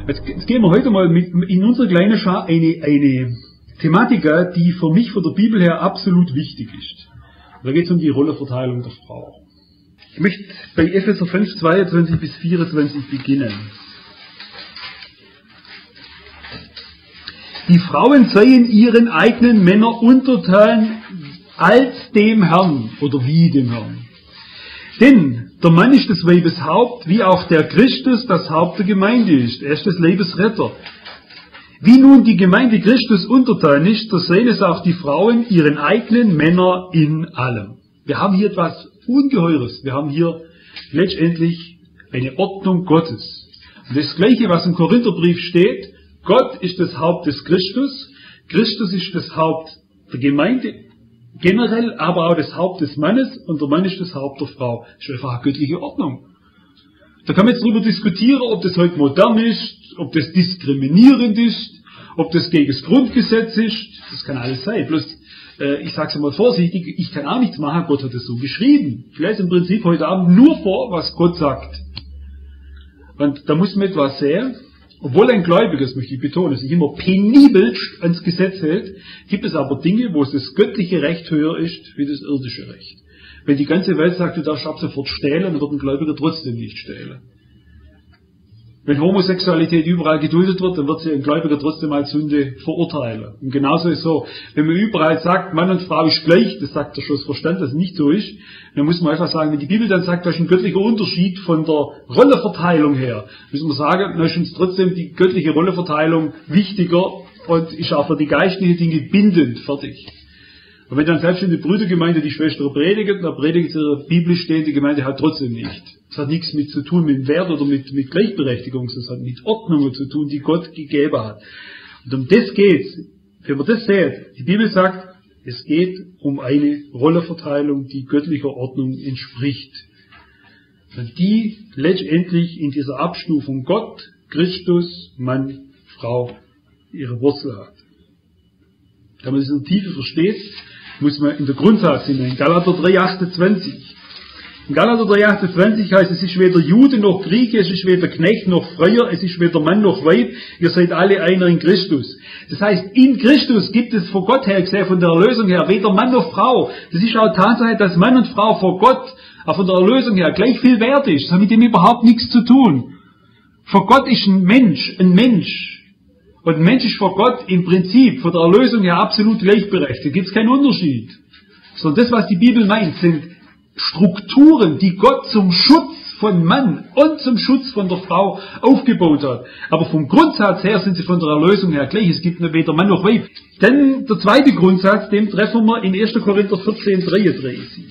Jetzt gehen wir heute mal in unserer kleinen Schar eine Thematik, die für mich von der Bibel her absolut wichtig ist. Da geht es um die Rollenverteilung der Frau. Ich möchte bei Epheser 5, 22 bis 24 beginnen. Die Frauen seien ihren eigenen Männern untertan als dem Herrn oder wie dem Herrn. Denn der Mann ist des Weibes Haupt, wie auch der Christus das Haupt der Gemeinde ist. Er ist des Leibes Retter. Wie nun die Gemeinde Christus untertan ist, so sehen es auch die Frauen ihren eigenen Männer in allem. Wir haben hier etwas Ungeheures. Wir haben hier letztendlich eine Ordnung Gottes. Und das Gleiche, was im Korintherbrief steht, Gott ist das Haupt des Christus, Christus ist das Haupt der Gemeinde, generell aber auch das Haupt des Mannes und der Mann ist das Haupt der Frau. Das ist einfach eine göttliche Ordnung. Da kann man jetzt darüber diskutieren, ob das heute modern ist, ob das diskriminierend ist, ob das gegen das Grundgesetz ist. Das kann alles sein. Bloß, ich sage es mal vorsichtig, ich kann auch nichts machen, Gott hat es so geschrieben. Ich lese im Prinzip heute Abend nur vor, was Gott sagt. Und da muss man etwas sehen. Obwohl ein Gläubiger, das möchte ich betonen, sich immer penibelst ans Gesetz hält, gibt es aber Dinge, wo es das göttliche Recht höher ist, wie das irdische Recht. Wenn die ganze Welt sagt, du darfst ab sofort stehlen, dann wird ein Gläubiger trotzdem nicht stehlen. Wenn Homosexualität überall geduldet wird, dann wird sie ein Gläubiger trotzdem als Sünde verurteilen. Und genauso ist so, wenn man überall sagt, Mann und Frau ist gleich, das sagt der Verstand, dass es nicht so ist, dann muss man einfach sagen, wenn die Bibel dann sagt, da ist ein göttlicher Unterschied von der Rollenverteilung her, müssen wir sagen, dann ist uns trotzdem die göttliche Rollenverteilung wichtiger und ist auch für die geistlichen Dinge bindend, fertig. Und wenn dann selbst in der Brüdergemeinde die Schwester predigt, dann predigt ihre biblisch stehende Gemeinde halt trotzdem nicht. Das hat nichts mit zu tun mit Wert oder mit Gleichberechtigung, das hat mit Ordnungen zu tun, die Gott gegeben hat. Und um das geht's. Wenn man das sieht, die Bibel sagt, es geht um eine Rollenverteilung, die göttlicher Ordnung entspricht. Und die letztendlich in dieser Abstufung Gott, Christus, Mann, Frau ihre Wurzel hat. Wenn man das in der Tiefe versteht, muss man in der Grundsatz hinein. Galater 3,28. In Galater 3,28 heißt, es ist weder Jude noch Grieche, es ist weder Knecht noch Freier, es ist weder Mann noch Weib, ihr seid alle einer in Christus. Das heißt, in Christus gibt es vor Gott her gesehen, von der Erlösung her, weder Mann noch Frau. Das ist auch Tatsache, dass Mann und Frau vor Gott, auch von der Erlösung her, gleich viel wert ist. Das hat mit dem überhaupt nichts zu tun. Vor Gott ist ein Mensch. Und ein Mensch ist vor Gott im Prinzip von der Erlösung her absolut gleichberechtigt. Da gibt es keinen Unterschied. Sondern das, was die Bibel meint, sind Strukturen, die Gott zum Schutz von Mann und zum Schutz von der Frau aufgebaut hat. Aber vom Grundsatz her sind sie von der Erlösung her gleich. Es gibt weder Mann noch Weib. Dann der zweite Grundsatz, den treffen wir in 1. Korinther 14, 33.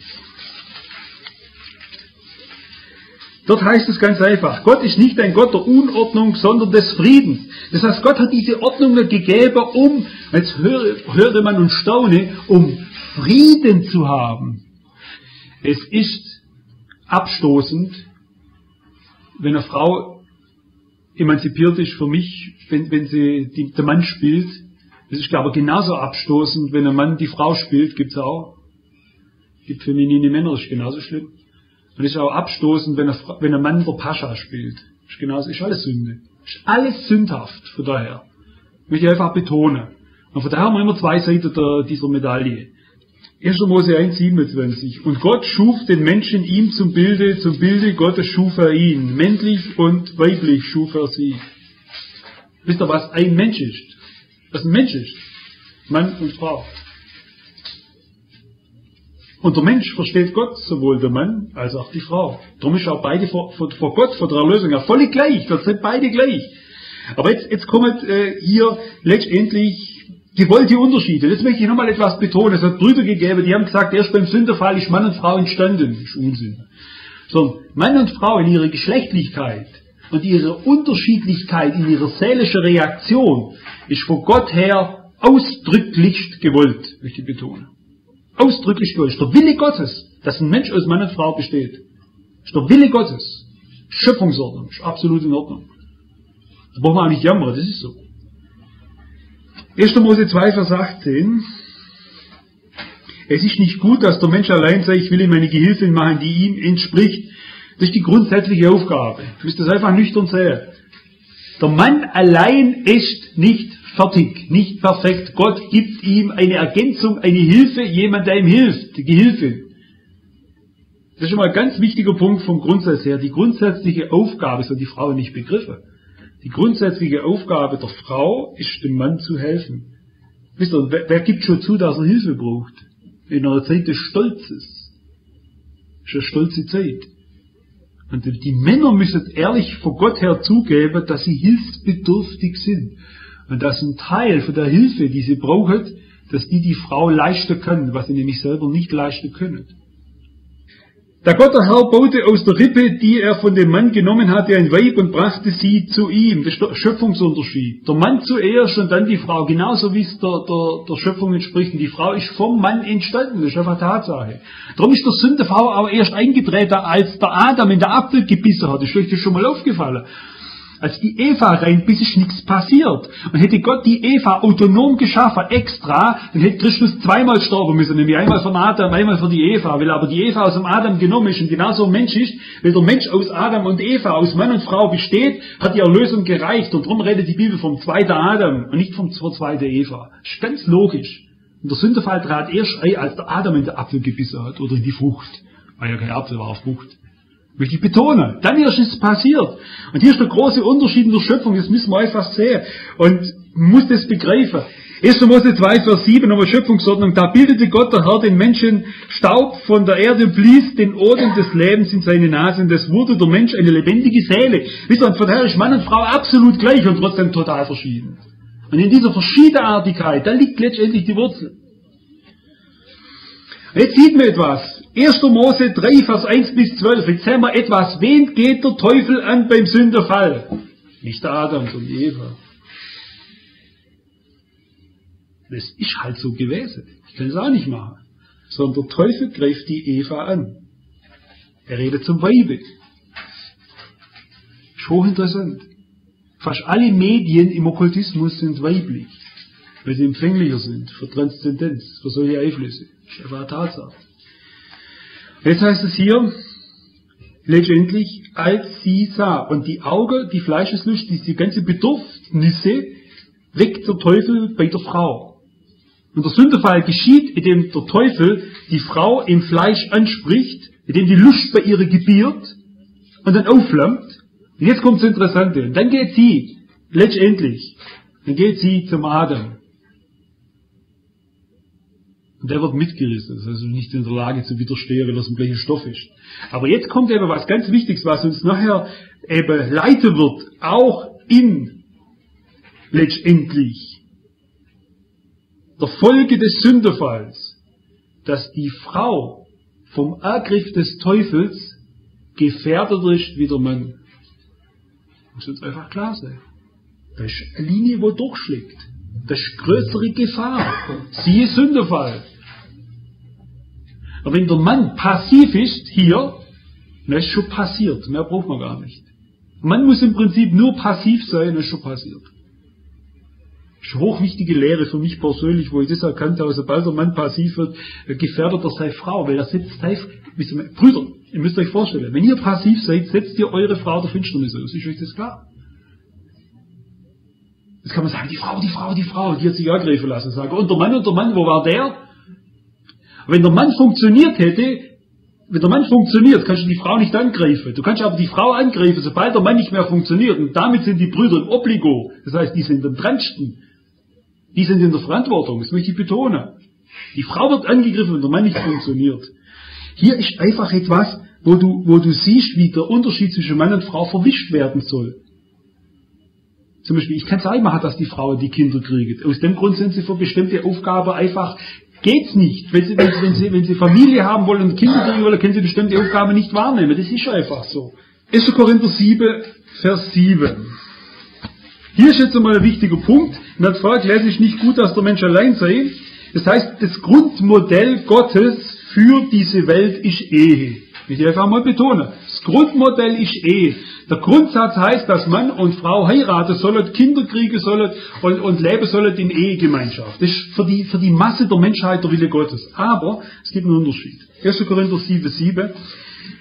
Dort heißt es ganz einfach, Gott ist nicht ein Gott der Unordnung, sondern des Friedens. Das heißt, Gott hat diese Ordnungen gegeben, jetzt höre man und staune, um Frieden zu haben. Es ist abstoßend, wenn eine Frau emanzipiert ist für mich, wenn sie der Mann spielt. Es ist aber genauso abstoßend, wenn ein Mann die Frau spielt, gibt's auch. Gibt feminine Männer, das ist genauso schlimm. Und es ist auch abstoßend, wenn ein Mann der Pascha spielt. Ist genauso, ist alles Sünde. Ist alles sündhaft, von daher. Möchte ich einfach betonen. Und von daher haben wir immer zwei Seiten dieser Medaille. 1. Mose 1, 27. Und Gott schuf den Menschen ihm zum Bilde Gottes schuf er ihn. Männlich und weiblich schuf er sie. Wisst ihr, was ein Mensch ist? Was ein Mensch ist? Mann und Frau. Und der Mensch versteht Gott, sowohl der Mann als auch die Frau. Darum ist auch beide vor Gott, vor der Erlösung, ja völlig gleich. Das sind beide gleich. Aber jetzt kommen hier letztendlich gewollte Unterschiede. Das möchte ich nochmal etwas betonen. Es hat Brüder gegeben, die haben gesagt, erst beim Sünderfall ist Mann und Frau entstanden. Das ist Unsinn. Sondern Mann und Frau in ihrer Geschlechtlichkeit und ihre Unterschiedlichkeit in ihrer seelischen Reaktion ist von Gott her ausdrücklich gewollt, möchte ich betonen. Ausdrücklich gewollt. Das ist der Wille Gottes, dass ein Mensch aus Mann und Frau besteht. Das ist der Wille Gottes. Schöpfungsordnung. Ist absolut in Ordnung. Da brauchen wir auch nicht jammern, das ist so. 1. Mose 2, Vers 18. Es ist nicht gut, dass der Mensch allein sei, ich will ihm eine Gehilfin machen, die ihm entspricht. Das ist die grundsätzliche Aufgabe. Du musst das einfach nüchtern sehen. Der Mann allein ist nicht fertig, nicht perfekt. Gott gibt ihm eine Ergänzung, eine Hilfe, jemand, der ihm hilft, die Gehilfe. Das ist schon mal ein ganz wichtiger Punkt vom Grundsatz her. Die grundsätzliche Aufgabe, so die Frau nicht begriffen. Die grundsätzliche Aufgabe der Frau ist, dem Mann zu helfen. Wisst ihr, wer gibt schon zu, dass er Hilfe braucht? In einer Zeit des Stolzes. Das ist eine stolze Zeit. Und die Männer müssen ehrlich vor Gott her zugeben, dass sie hilfsbedürftig sind. Und dass ein Teil von der Hilfe, die sie brauchen, dass die Frau leisten können, was sie nämlich selber nicht leisten können. Der Gott der Herr baute aus der Rippe, die er von dem Mann genommen hatte, ein Weib und brachte sie zu ihm. Das ist der Schöpfungsunterschied. Der Mann zuerst und dann die Frau, genauso wie es der Schöpfung entspricht. Und die Frau ist vom Mann entstanden, das ist einfach Tatsache. Darum ist der Sündenfall auch erst eingetreten, als der Adam in der Apfel gebissen hat. Das ist euch das schon mal aufgefallen. Als die Eva reinbiss, ist nichts passiert. Und hätte Gott die Eva autonom geschaffen, extra, dann hätte Christus zweimal sterben müssen, nämlich einmal von Adam, einmal für die Eva. Weil aber die Eva aus dem Adam genommen ist und genauso ein Mensch ist, weil der Mensch aus Adam und Eva, aus Mann und Frau besteht, hat die Erlösung gereicht. Und darum redet die Bibel vom zweiten Adam und nicht vom zweiten Eva. Das ist ganz logisch. Und der Sündenfall trat erst ein, als der Adam in den Apfel gebissen hat, oder in die Frucht. Weil ja kein Apfel war, Frucht. Möchte ich betonen. Dann erst ist es passiert. Und hier ist der große Unterschied in der Schöpfung, das müssen wir einfach sehen. Und man muss das begreifen. 1. Mose 2, Vers 7, nochmal Schöpfungsordnung. Da bildete Gott der Herr den Menschen Staub von der Erde, blies den Odem des Lebens in seine Nase und es wurde der Mensch eine lebendige Seele. Wisst ihr, und von daher ist Mann und Frau absolut gleich und trotzdem total verschieden. Und in dieser Verschiedenartigkeit, da liegt letztendlich die Wurzel. Jetzt sieht man etwas. 1. Mose 3, Vers 1 bis 12. Jetzt sehen wir etwas. Wen geht der Teufel an beim Sündenfall? Nicht der Adam, sondern die Eva. Das ist halt so gewesen. Ich kann es auch nicht machen. Sondern der Teufel greift die Eva an. Er redet zum Weibe. Ist hochinteressant. Fast alle Medien im Okkultismus sind weiblich. Weil sie empfänglicher sind für Transzendenz, für solche Einflüsse. Das ist einfach eine Tatsache. Jetzt heißt es hier, letztendlich, als sie sah. Und die Augen, die Fleischeslust, diese ganze Bedürfnisse, weckt der Teufel bei der Frau. Und der Sündenfall geschieht, indem der Teufel die Frau im Fleisch anspricht, indem die Lust bei ihr gebiert und dann aufflammt. Und jetzt kommt das Interessante. Und dann geht sie, letztendlich, zum Adam. Und der wird mitgerissen, das ist also nicht in der Lage zu widerstehen, weil das ein gleicher Stoff ist. Aber jetzt kommt eben was ganz Wichtiges, was uns nachher eben leiten wird, auch in letztendlich der Folge des Sündenfalls, dass die Frau vom Angriff des Teufels gefährdeter ist wie der Mann. Muss uns einfach klar sein. Da ist eine Linie, wo durchschlägt. Das ist größere Gefahr. Siehe Sündenfall. Aber wenn der Mann passiv ist, hier, dann ist schon passiert. Mehr braucht man gar nicht. Man muss im Prinzip nur passiv sein, dann ist schon passiert. Das ist eine hochwichtige Lehre für mich persönlich, wo ich das erkannt habe, sobald der Mann passiv wird, gefährdet er seine Frau, weil er setzt Brüder, ihr müsst euch vorstellen, wenn ihr passiv seid, setzt ihr eure Frau der Finsternis aus. Ist euch das klar? Jetzt kann man sagen, die Frau, die hat sich angreifen lassen. Sagen, und der Mann, wo war der? Wenn der Mann funktioniert, kannst du die Frau nicht angreifen. Du kannst aber die Frau angreifen, sobald der Mann nicht mehr funktioniert. Und damit sind die Brüder im Obligo. Das heißt, die sind am dransten. Die sind in der Verantwortung. Das möchte ich betonen. Die Frau wird angegriffen, wenn der Mann nicht funktioniert. Hier ist einfach etwas, wo du siehst, wie der Unterschied zwischen Mann und Frau verwischt werden soll. Zum Beispiel, ich kann es auch machen, dass die Frauen die Kinder kriegen. Aus dem Grund sind sie für bestimmte Aufgaben einfach, geht's nicht. Wenn sie Familie haben wollen und Kinder kriegen wollen, können sie bestimmte Aufgaben nicht wahrnehmen. Das ist einfach so. 1. Korinther 7, Vers 7. Hier ist jetzt einmal ein wichtiger Punkt. In der Frage lese ich nicht gut, dass der Mensch allein sei. Das heißt, das Grundmodell Gottes für diese Welt ist Ehe. Ich will einfach mal betonen. Das Grundmodell ist Ehe. Der Grundsatz heißt, dass Mann und Frau heiraten sollen, Kinder kriegen sollen und leben sollen in Ehegemeinschaft. Das ist für die Masse der Menschheit der Wille Gottes. Aber es gibt einen Unterschied. 1. Korinther 7, 7.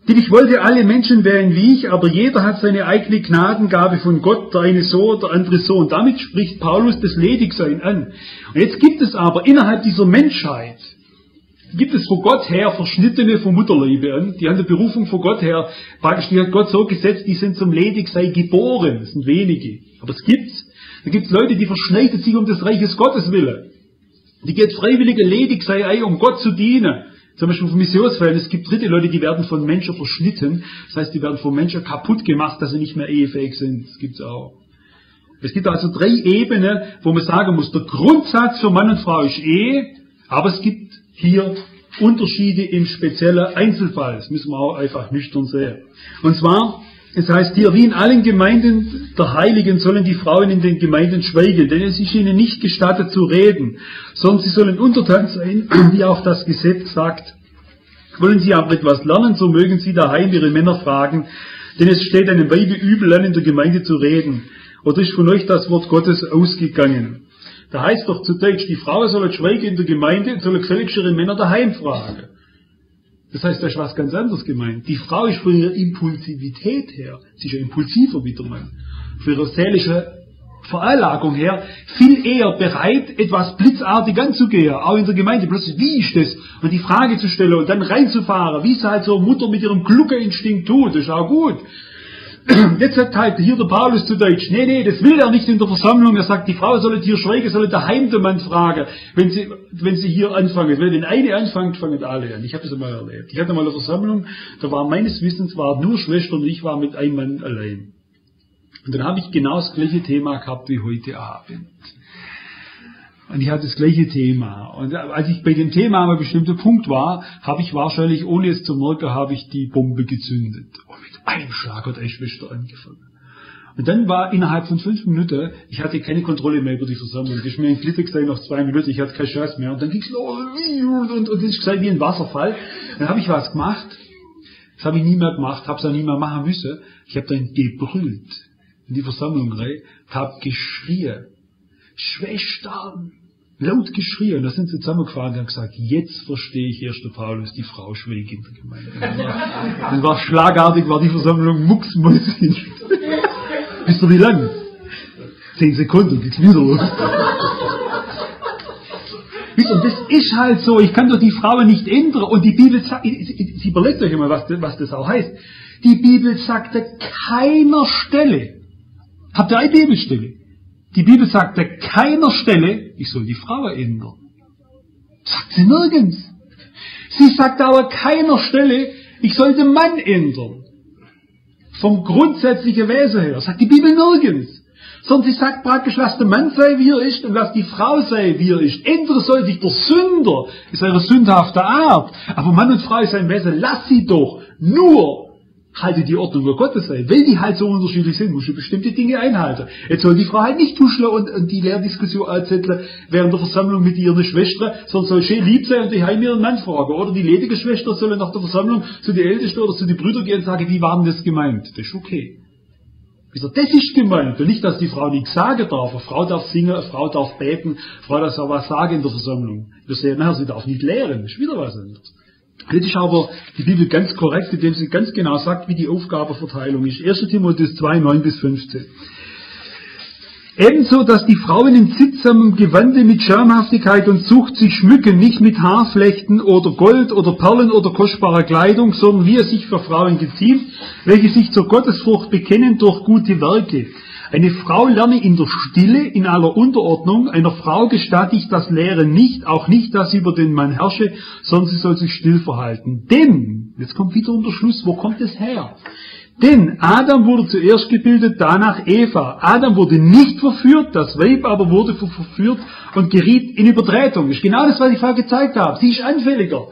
Denn ich wollte, alle Menschen wären wie ich, aber jeder hat seine eigene Gnadengabe von Gott, der eine so, der andere so. Und damit spricht Paulus das Ledigsein an. Und jetzt gibt es aber innerhalb dieser Menschheit, gibt es von Gott her Verschnittene vom Mutterliebe an, die haben eine Berufung von Gott her, praktisch, die hat Gott so gesetzt, die sind zum Ledigsein geboren. Das sind wenige. Aber es gibt's. Da gibt's Leute, die verschneiden sich um des Reiches Gottes willen. Die geht freiwillige Ledigsein ein, um Gott zu dienen. Zum Beispiel von Missionsfällen, es gibt dritte Leute, die werden von Menschen verschnitten. Das heißt, die werden von Menschen kaputt gemacht, dass sie nicht mehr ehefähig sind. Das gibt's auch. Es gibt also 3 Ebenen, wo man sagen muss, der Grundsatz für Mann und Frau ist Ehe, aber es gibt hier Unterschiede im speziellen Einzelfall. Das müssen wir auch einfach nüchtern sehen. Und zwar, es heißt hier, wie in allen Gemeinden der Heiligen sollen die Frauen in den Gemeinden schweigen, denn es ist ihnen nicht gestattet zu reden, sondern sie sollen untertan sein, wie auch das Gesetz sagt. Wollen sie aber etwas lernen, so mögen sie daheim ihre Männer fragen, denn es steht einem Weibe übel an, in der Gemeinde zu reden. Oder ist von euch das Wort Gottes ausgegangen? Da heißt doch zu Deutsch, die Frauen sollen schweigen in der Gemeinde und sollen gefälligst ihre Männer daheim fragen. Das heißt, da ist was ganz anderes gemeint. Die Frau ist von ihrer Impulsivität her, sie ist ja impulsiver wie der Mann, von ihrer seelischen Veranlagung her, viel eher bereit, etwas blitzartig anzugehen, auch in der Gemeinde, plötzlich, wie ist das? Und die Frage zu stellen und dann reinzufahren, wie es halt so eine Mutter mit ihrem Gluckerinstinkt tut, das ist auch gut. Jetzt sagt halt hier der Paulus zu Deutsch, nee, das will er nicht in der Versammlung. Er sagt, die Frau solle hier schweigen, solle daheim den Mann fragen, wenn sie hier anfangen. Wenn eine anfängt, fangen alle an. Ich habe das einmal erlebt. Ich hatte mal eine Versammlung, da war meines Wissens nur Schwestern und ich war mit einem Mann allein. Und dann habe ich genau das gleiche Thema gehabt wie heute Abend. Und ich hatte das gleiche Thema. Und als ich bei dem Thema an einem bestimmten Punkt war, habe ich wahrscheinlich, ohne es zu merken, habe ich die Bombe gezündet. Und mit einem Schlag hat eine Schwester angefangen. Und dann war innerhalb von 5 Minuten, ich hatte keine Kontrolle mehr über die Versammlung. Das ist mir ein Glitter gesagt, nach 2 Minuten, ich hatte keine Chance mehr. Und dann ging es und das ist gesagt wie ein Wasserfall. Dann habe ich was gemacht. Das habe ich nie mehr gemacht, habe es auch nie mehr machen müssen. Ich habe dann gebrüllt in die Versammlung rein, habe geschrien. Schwestern! Laut geschrien. Da sind sie zusammengefahren und haben gesagt, jetzt verstehe ich erst der Paulus, die Frau schweigt in der Gemeinde. Dann war schlagartig, war die Versammlung mucksmäusig. Wisst ihr wie lang? 10 Sekunden, geht's wieder los. Wisst ihr, das ist halt so, ich kann doch die Frauen nicht ändern. Und die Bibel sagt, sie überlegt euch immer, was das auch heißt. Die Bibel sagt an keiner Stelle, habt ihr eine Bibelstelle? Die Bibel sagt an keiner Stelle, ich soll die Frau ändern. Sagt sie nirgends. Sie sagt aber an keiner Stelle, ich soll den Mann ändern. Vom grundsätzlichen Wesen her sagt die Bibel nirgends. Sondern sie sagt praktisch, lass der Mann sei, wie er ist, und lass die Frau sei, wie er ist. Ändern soll sich der Sünder, ist eine sündhafte Art. Aber Mann und Frau ist ein Wesen, lass sie doch. Nur halte die Ordnung Gottes ein. Weil die halt so unterschiedlich sind, musst du bestimmte Dinge einhalten. Jetzt soll die Frau halt nicht tuscheln und die Lehrdiskussion anzetteln während der Versammlung mit ihren Schwestern, sondern soll schön lieb sein und die heim ihren Mann fragen. Oder die ledige Schwester soll nach der Versammlung zu den Ältesten oder zu den Brüdern gehen und sagen, wie war denn das gemeint? Das ist okay. Wieso? Das ist gemeint. Und nicht, dass die Frau nichts sagen darf. Eine Frau darf singen, eine Frau darf beten, eine Frau darf auch was sagen in der Versammlung. Wir sehen nachher, sie darf nicht lehren. Das ist wieder was anderes. Jetzt ist aber die Bibel ganz korrekt, indem sie ganz genau sagt, wie die Aufgabenverteilung ist. 1. Timotheus 2, 9-15. Ebenso, dass die Frauen in sittsamem Gewande mit Schamhaftigkeit und Zucht sich schmücken, nicht mit Haarflechten oder Gold oder Perlen oder kostbarer Kleidung, sondern wie es sich für Frauen geziemt, welche sich zur Gottesfurcht bekennen durch gute Werke. Eine Frau lerne in der Stille, in aller Unterordnung. Einer Frau gestatte ich das Lehren nicht, auch nicht, dass sie über den Mann herrsche, sondern sie soll sich still verhalten. Denn, jetzt kommt wieder unter Schluss, wo kommt es her? Denn Adam wurde zuerst gebildet, danach Eva. Adam wurde nicht verführt, das Weib aber wurde verführt und geriet in Übertretung. Das ist genau das, was ich vorher gezeigt habe. Sie ist anfälliger.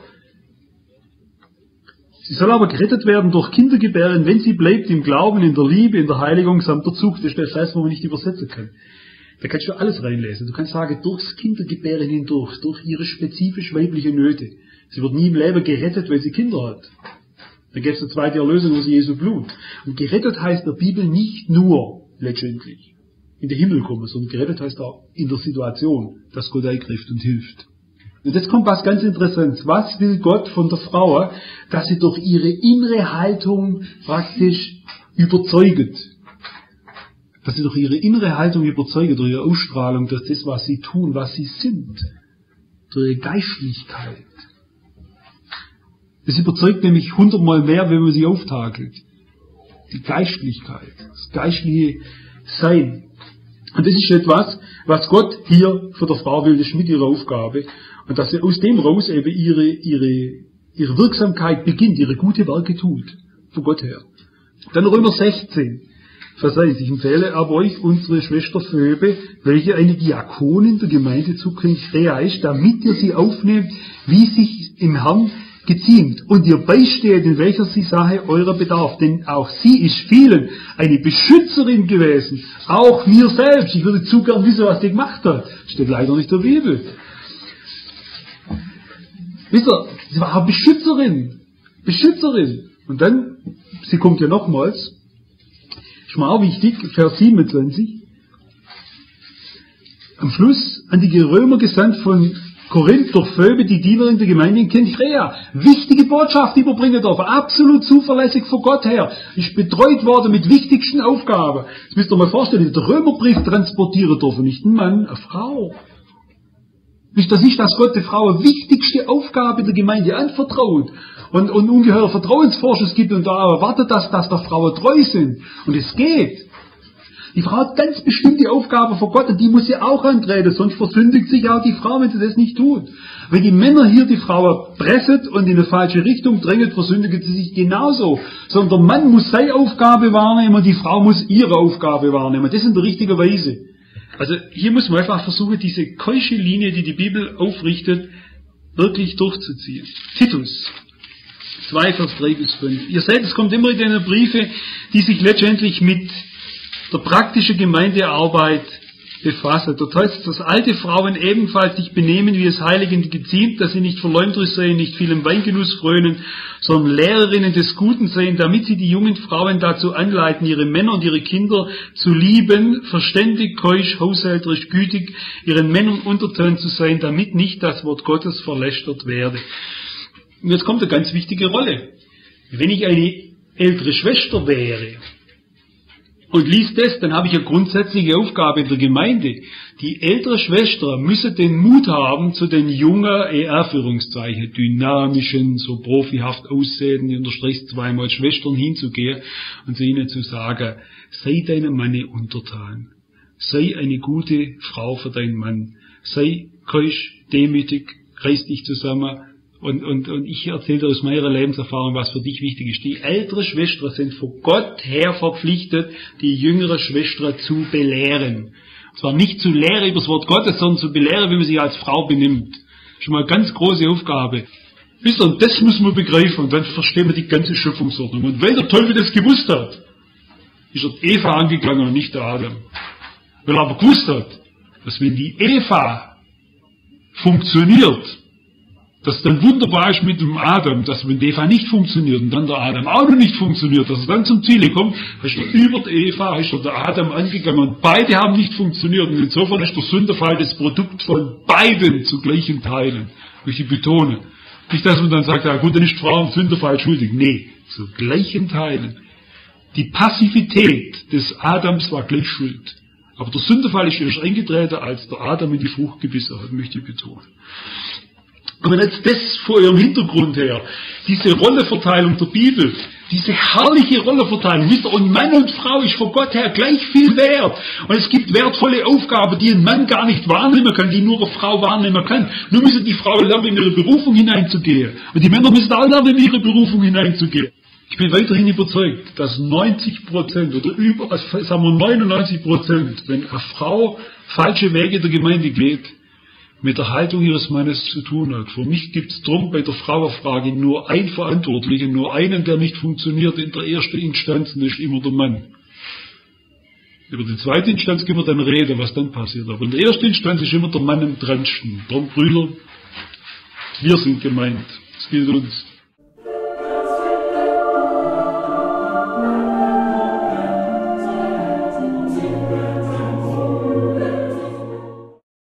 Sie soll aber gerettet werden durch Kindergebären, wenn sie bleibt im Glauben, in der Liebe, in der Heiligung samt der Zucht. Das ist das heißt, wo man nicht übersetzen kann. Da kannst du alles reinlesen. Du kannst sagen, durchs Kindergebären hindurch, durch ihre spezifisch weibliche Nöte. Sie wird nie im Leben gerettet, weil sie Kinder hat. Dann gibt es eine zweite Erlösung aus Jesu Blut. Und gerettet heißt in der Bibel nicht nur letztendlich in den Himmel kommen, sondern gerettet heißt auch in der Situation, dass Gott eingreift und hilft. Und jetzt kommt was ganz Interessantes. Was will Gott von der Frau? Dass sie durch ihre innere Haltung praktisch überzeugt. Dass sie durch ihre innere Haltung überzeugt, durch ihre Ausstrahlung, durch das, was sie tun, was sie sind. Durch ihre Geistlichkeit. Das überzeugt nämlich 100-mal mehr, wenn man sie auftakelt. Die Geistlichkeit, das geistliche Sein. Und das ist etwas, was Gott hier für der Frau will, das ist mit ihrer Aufgabe. Und dass sie aus dem raus eben ihre Wirksamkeit beginnt, ihre gute Werke tut. Von Gott her. Dann Römer 16, Vers 1. Ich empfehle aber euch unsere Schwester Phoebe, welche eine Diakonin der Gemeinde zu Cenchrea ist, damit ihr sie aufnehmt, wie sich im Herrn geziemt und ihr beisteht, in welcher sie Sache eurer bedarf. Denn auch sie ist vielen eine Beschützerin gewesen. Auch mir selbst. Ich würde zu gern wissen, was die gemacht hat. Steht leider nicht in der Bibel. Wisst ihr, sie war eine Beschützerin. Beschützerin. Und dann, sie kommt ja nochmals, ist mir auch wichtig, Vers 27. Am Schluss an die Römer gesandt von Korinth durch Phoebe, die Dienerin der Gemeinde in Cenchrea. Wichtige Botschaft überbringen darf. Absolut zuverlässig von Gott her. Ist betreut worden mit wichtigsten Aufgaben. Das müsst ihr mal vorstellen, der Römerbrief transportieren dürfen. Nicht ein Mann, eine Frau. Ist das nicht, dass Gott der Frau eine wichtigste Aufgabe der Gemeinde anvertraut und ungeheuer Vertrauensvorschuss gibt und da erwartet, dass der Frauen treu sind. Und es geht. Die Frau hat ganz bestimmte Aufgaben vor Gott und die muss sie auch antreten, sonst versündigt sich auch die Frau, wenn sie das nicht tut. Wenn die Männer hier die Frau pressen und in eine falsche Richtung drängen, versündigt sie sich genauso. Sondern der Mann muss seine Aufgabe wahrnehmen und die Frau muss ihre Aufgabe wahrnehmen. Das in der richtigen Weise. Also hier muss man einfach versuchen, diese keusche Linie, die die Bibel aufrichtet, wirklich durchzuziehen. Titus 2, Vers 3 bis 5. Ihr seht, es kommt immer in den Briefe, die sich letztendlich mit der praktischen Gemeindearbeit befassen. Dort heißt es, dass alte Frauen ebenfalls sich benehmen, wie es Heiligen geziemt, dass sie nicht verleumderisch seien, nicht viel im Weingenuss frönen, sondern Lehrerinnen des Guten seien, damit sie die jungen Frauen dazu anleiten, ihre Männer und ihre Kinder zu lieben, verständig, keusch, haushälterisch, gütig, ihren Männern untertan zu sein, damit nicht das Wort Gottes verlästert werde. Und jetzt kommt eine ganz wichtige Rolle. Wenn ich eine ältere Schwester wäre, und liest das, dann habe ich eine grundsätzliche Aufgabe in der Gemeinde. Die ältere Schwester müsse den Mut haben, zu den jungen, Führungszeichen, dynamischen, so profihaft aussehenden, ich unterstreiche es zweimal, Schwestern hinzugehen und zu ihnen zu sagen, sei deinem Manne untertan. Sei eine gute Frau für deinen Mann. Sei keusch, demütig, reiß dich zusammen. Und ich erzähle dir aus meiner Lebenserfahrung, was für dich wichtig ist. Die ältere Schwestern sind von Gott her verpflichtet, die jüngere Schwester zu belehren. Und zwar nicht zu lehren über das Wort Gottes, sondern zu belehren, wie man sich als Frau benimmt. Schon mal eine ganz große Aufgabe. Wisst ihr, und das muss man begreifen, und dann verstehen wir die ganze Schöpfungsordnung. Und weil der Teufel das gewusst hat, ist er Eva angegangen und nicht der Adam. Weil er aber gewusst hat, dass wenn die Eva funktioniert, dass dann wunderbar ist mit dem Adam, dass wenn die Eva nicht funktioniert und dann der Adam auch noch nicht funktioniert, dass er dann zum Ziel kommt, ist er über die Eva, ist er der Adam angegangen und beide haben nicht funktioniert und insofern ist der Sünderfall das Produkt von beiden zu gleichen Teilen. Ich betone. Nicht, dass man dann sagt, ja gut, dann ist die Frau am Sünderfall schuldig. Nee, zu gleichen Teilen. Die Passivität des Adams war gleich schuld. Aber der Sünderfall ist erst eingetreten, als der Adam in die Frucht gebissen hat, möchte ich betonen. Aber jetzt das vor ihrem Hintergrund her, diese Rollenverteilung der Bibel, diese herrliche Rollenverteilung, wisst ihr, und Mann und Frau ist vor Gott her gleich viel wert. Und es gibt wertvolle Aufgaben, die ein Mann gar nicht wahrnehmen kann, die nur eine Frau wahrnehmen kann. Nur müssen die Frauen lernen, in ihre Berufung hineinzugehen. Und die Männer müssen auch lernen, in ihre Berufung hineinzugehen. Ich bin weiterhin überzeugt, dass 90% oder über, sagen wir 99%, wenn eine Frau falsche Wege der Gemeinde geht, mit der Haltung ihres Mannes zu tun hat. Für mich gibt es drum bei der Frauenfrage nur einen Verantwortlichen, nur einen, der nicht funktioniert in der ersten Instanz, und das ist immer der Mann. Über die zweite Instanz können wir dann reden, was dann passiert. Aber in der ersten Instanz ist immer der Mann am dransten. Drum, Brüder, wir sind gemeint. Es gilt uns.